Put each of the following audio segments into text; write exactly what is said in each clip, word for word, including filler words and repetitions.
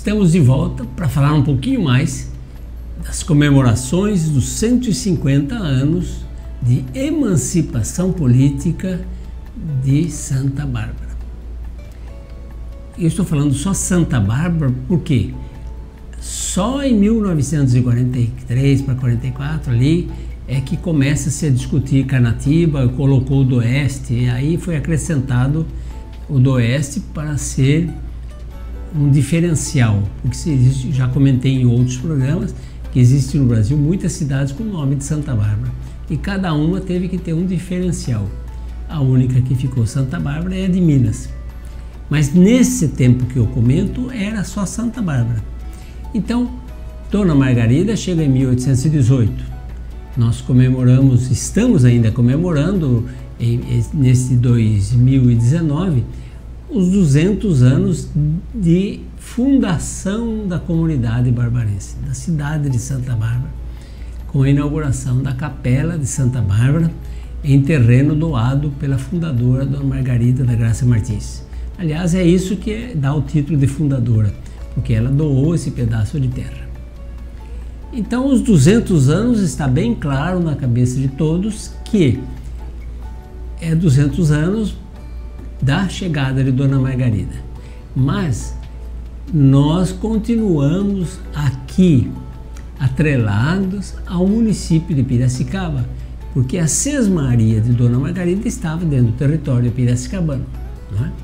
Estamos de volta para falar um pouquinho mais das comemorações dos cento e cinquenta anos de emancipação política de Santa Bárbara. Eu estou falando só Santa Bárbara porque só em mil novecentos e quarenta e três para quarenta e quatro ali é que começa-se a discutir Canatiba, colocou o do Oeste, e aí foi acrescentado o do Oeste para ser um diferencial, porque se existe, já comentei em outros programas que existe no Brasil muitas cidades com o nome de Santa Bárbara e cada uma teve que ter um diferencial. A única que ficou Santa Bárbara é a de Minas, mas nesse tempo que eu comento era só Santa Bárbara. Então, Dona Margarida chega em mil oitocentos e dezoito. Nós comemoramos, estamos ainda comemorando em, nesse dois mil e dezenove os duzentos anos de fundação da comunidade barbarense, da cidade de Santa Bárbara, com a inauguração da Capela de Santa Bárbara em terreno doado pela fundadora Dona Margarida da Graça Martins. Aliás, é isso que dá o título de fundadora, porque ela doou esse pedaço de terra. Então, os duzentos anos está bem claro na cabeça de todos que é duzentos anos da chegada de Dona Margarida. Mas nós continuamos aqui atrelados ao município de Piracicaba, porque a sesmaria de Dona Margarida estava dentro do território piracicabano, não é?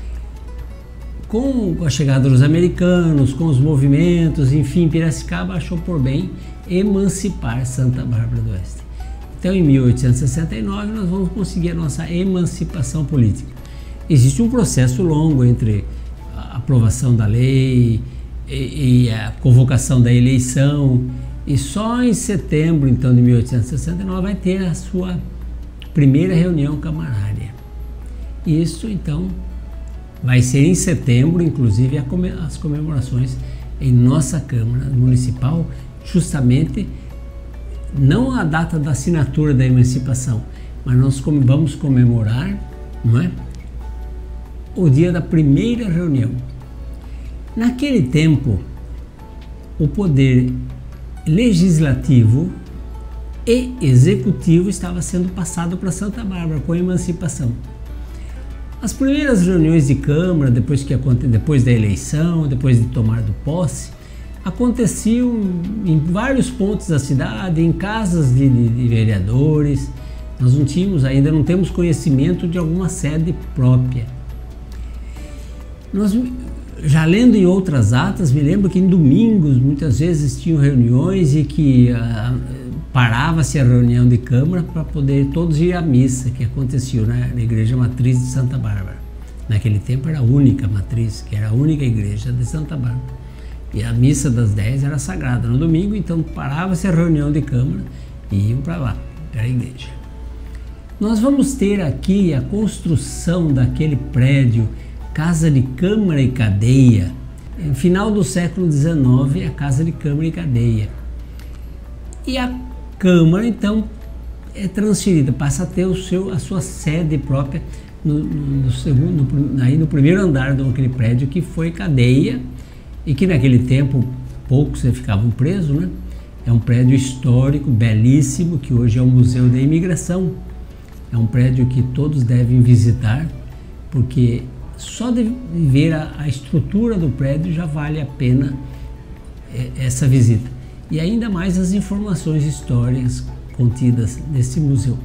Com a chegada dos americanos, com os movimentos, enfim, Piracicaba achou por bem emancipar Santa Bárbara do Oeste. Então, em mil oitocentos e sessenta e nove, nós vamos conseguir a nossa emancipação política. Existe um processo longo entre a aprovação da lei e, e a convocação da eleição, e só em setembro, então, de mil oitocentos e sessenta e nove vai ter a sua primeira reunião camarária. Isso, então, vai ser em setembro, inclusive, as comemorações em nossa Câmara Municipal, justamente não a data da assinatura da emancipação, mas nós vamos comemorar, não é, o dia da primeira reunião. Naquele tempo, o poder legislativo e executivo estava sendo passado para Santa Bárbara com a emancipação. As primeiras reuniões de Câmara, depois, que, depois da eleição, depois de tomar do posse, aconteciam em vários pontos da cidade, em casas de, de, de vereadores. Nós não tínhamos, ainda não temos conhecimento de alguma sede própria. Nós, já lendo em outras atas, me lembro que em domingos muitas vezes tinham reuniões e que ah, parava-se a reunião de Câmara para poder todos ir à missa, que acontecia, né, na Igreja Matriz de Santa Bárbara. Naquele tempo era a única matriz, que era a única igreja de Santa Bárbara. E a missa das dez era sagrada no domingo, então parava-se a reunião de Câmara e iam para lá, para a igreja. Nós vamos ter aqui a construção daquele prédio, Casa de Câmara e Cadeia. No final do século dezenove, a Casa de Câmara e Cadeia. E a Câmara, então, é transferida, passa a ter o seu, a sua sede própria no, no, segundo, no, aí no primeiro andar daquele prédio, que foi Cadeia, e que naquele tempo poucos ficavam presos, né? É um prédio histórico, belíssimo, que hoje é o Museu da Imigração. É um prédio que todos devem visitar, porque só de ver a, a estrutura do prédio já vale a pena é, essa visita. E ainda mais as informações históricas contidas nesse museu.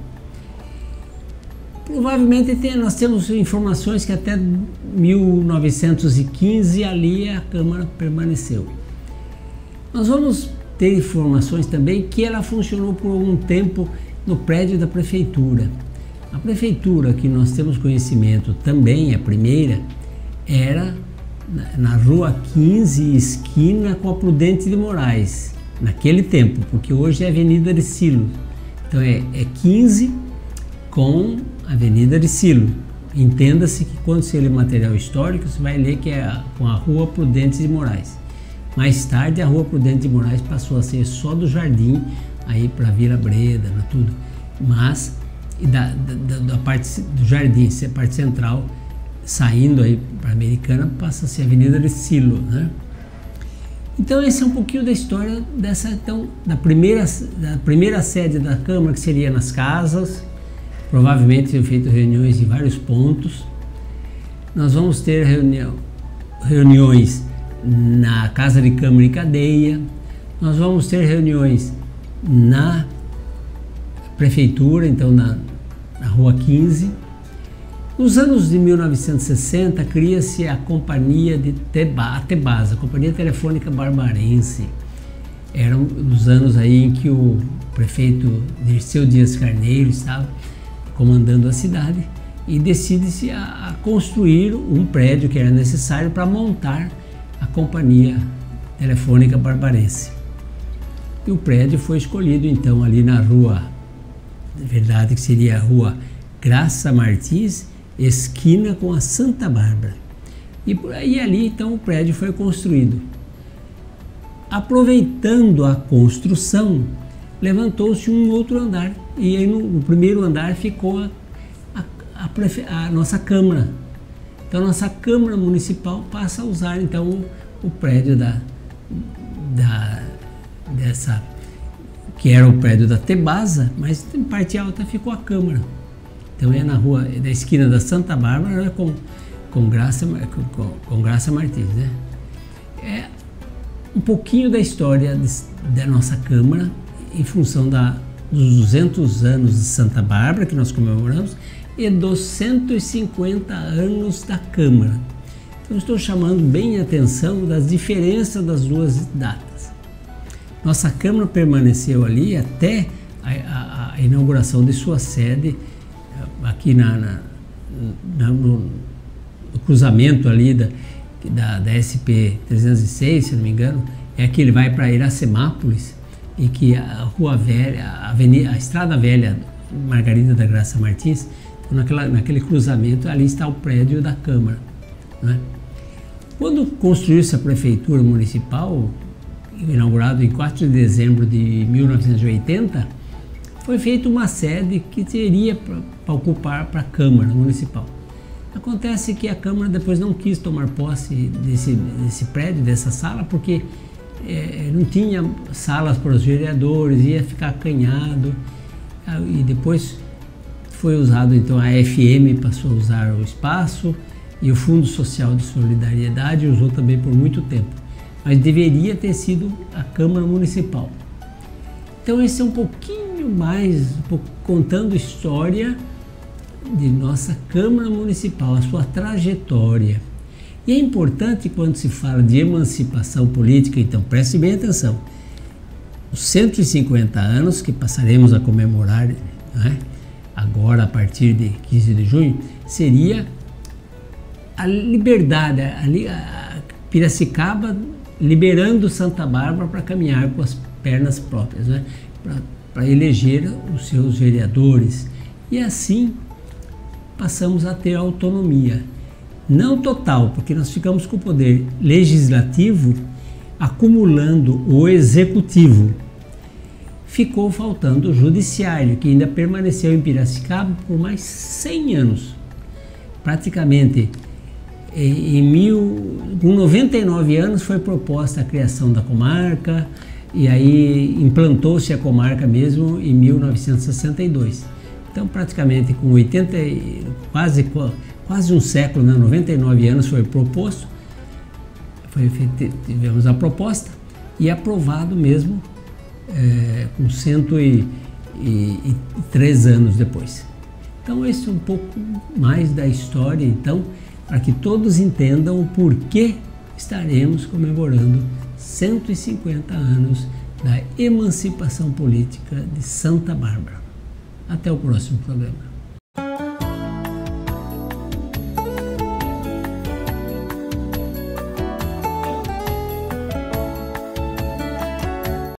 Provavelmente tem, nós temos informações que até mil novecentos e quinze ali a Câmara permaneceu. Nós vamos ter informações também que ela funcionou por algum tempo no prédio da Prefeitura. A Prefeitura, que nós temos conhecimento também, a primeira, era na Rua quinze, esquina com a Prudente de Moraes, naquele tempo, porque hoje é Avenida de Silo. Então é, é quinze com Avenida de Silo. Entenda-se que quando você lê material histórico, você vai ler que é a, com a Rua Prudente de Moraes. Mais tarde, a Rua Prudente de Moraes passou a ser só do Jardim, aí para Vila Breda, né, tudo. Mas e da, da, da parte do Jardim, a parte central, saindo aí para a Americana, passa a ser a Avenida de Silo, né? Então esse é um pouquinho da história dessa, então, da primeira, da primeira sede da Câmara, que seria nas casas, provavelmente seriam feitas reuniões em vários pontos. Nós vamos ter reunião, reuniões na Casa de Câmara e Cadeia, nós vamos ter reuniões na Prefeitura, então na, na Rua quinze. Nos anos de mil novecentos e sessenta, cria-se a Companhia de Teba, a Tebasa, a Companhia Telefônica Barbarense. Eram os anos aí em que o prefeito Dirceu Dias Carneiro estava comandando a cidade e decide-se a, a construir um prédio que era necessário para montar a Companhia Telefônica Barbarense. E o prédio foi escolhido então ali na rua, na verdade que seria a Rua Graça Martins, esquina com a Santa Bárbara. E, por aí ali então o prédio foi construído. Aproveitando a construção, levantou-se um outro andar e aí no, no primeiro andar ficou a, a, a, prefe, a nossa Câmara. Então a nossa Câmara Municipal passa a usar então o, o prédio da, da dessa que era o prédio da Tebasa, mas em parte alta ficou a Câmara. Então é na rua da esquina da Santa Bárbara com, com, Graça, com, com Graça Martins, né? É um pouquinho da história de, da nossa Câmara em função da, dos duzentos anos de Santa Bárbara que nós comemoramos e dos cento e cinquenta anos da Câmara. Então estou chamando bem a atenção das diferenças das duas datas. Nossa Câmara permaneceu ali até a, a, a inauguração de sua sede aqui na, na, na no, no cruzamento ali da, da, da S P trezentos e seis, se não me engano, é que ele vai para Iracemápolis e que a Rua Velha, a, avenida, a Estrada Velha Margarida da Graça Martins, então naquela, naquele cruzamento ali está o prédio da Câmara, né? Quando construiu-se a Prefeitura Municipal, inaugurado em quatro de dezembro de mil novecentos e oitenta, foi feita uma sede que teria para ocupar para a Câmara Municipal. Acontece que a Câmara depois não quis tomar posse desse, desse prédio, dessa sala, porque é, não tinha salas para os vereadores, ia ficar acanhado, e depois foi usado, então a F M passou a usar o espaço e o Fundo Social de Solidariedade usou também por muito tempo, mas deveria ter sido a Câmara Municipal. Então esse é um pouquinho mais, um pouco, contando a história de nossa Câmara Municipal, a sua trajetória. E é importante quando se fala de emancipação política, então preste bem atenção, os cento e cinquenta anos que passaremos a comemorar, né, agora a partir de quinze de junho, seria a liberdade, a, a Piracicaba liberando Santa Bárbara para caminhar com as pernas próprias, né? Para eleger os seus vereadores. E assim passamos a ter autonomia. Não total, porque nós ficamos com o poder legislativo acumulando o executivo. Ficou faltando o judiciário, que ainda permaneceu em Piracicaba por mais cem anos. Praticamente em mil, com noventa e nove anos foi proposta a criação da comarca e aí implantou-se a comarca mesmo em mil novecentos e sessenta e dois. Então praticamente com oitenta, quase, quase um século, né, noventa e nove anos foi proposto, foi, tivemos a proposta e aprovado mesmo é, com cento e três anos depois. Então esse é um pouco mais da história, então, para que todos entendam o porquê estaremos comemorando cento e cinquenta anos da emancipação política de Santa Bárbara. Até o próximo programa.